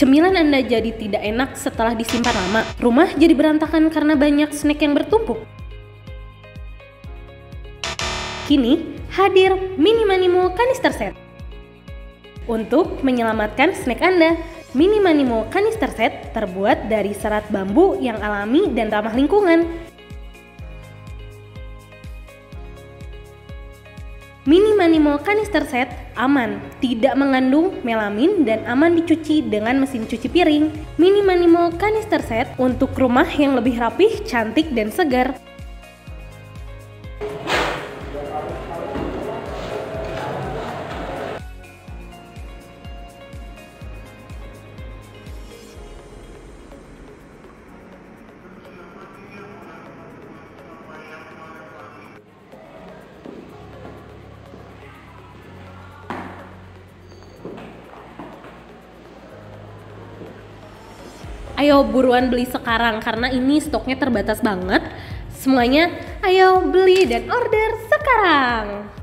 Cemilan Anda jadi tidak enak setelah disimpan lama. Rumah jadi berantakan karena banyak snack yang bertumpuk. Kini hadir Mini Manimo Kanister Set. Untuk menyelamatkan snack Anda, Mini Manimo Kanister Set terbuat dari serat bambu yang alami dan ramah lingkungan. Mini Manimo Kanister Set aman, tidak mengandung melamin dan aman dicuci dengan mesin cuci piring. Mini Manimo Kanister Set untuk rumah yang lebih rapih, cantik, dan segar. Ayo buruan beli sekarang karena ini stoknya terbatas banget. Semuanya ayo beli dan order sekarang.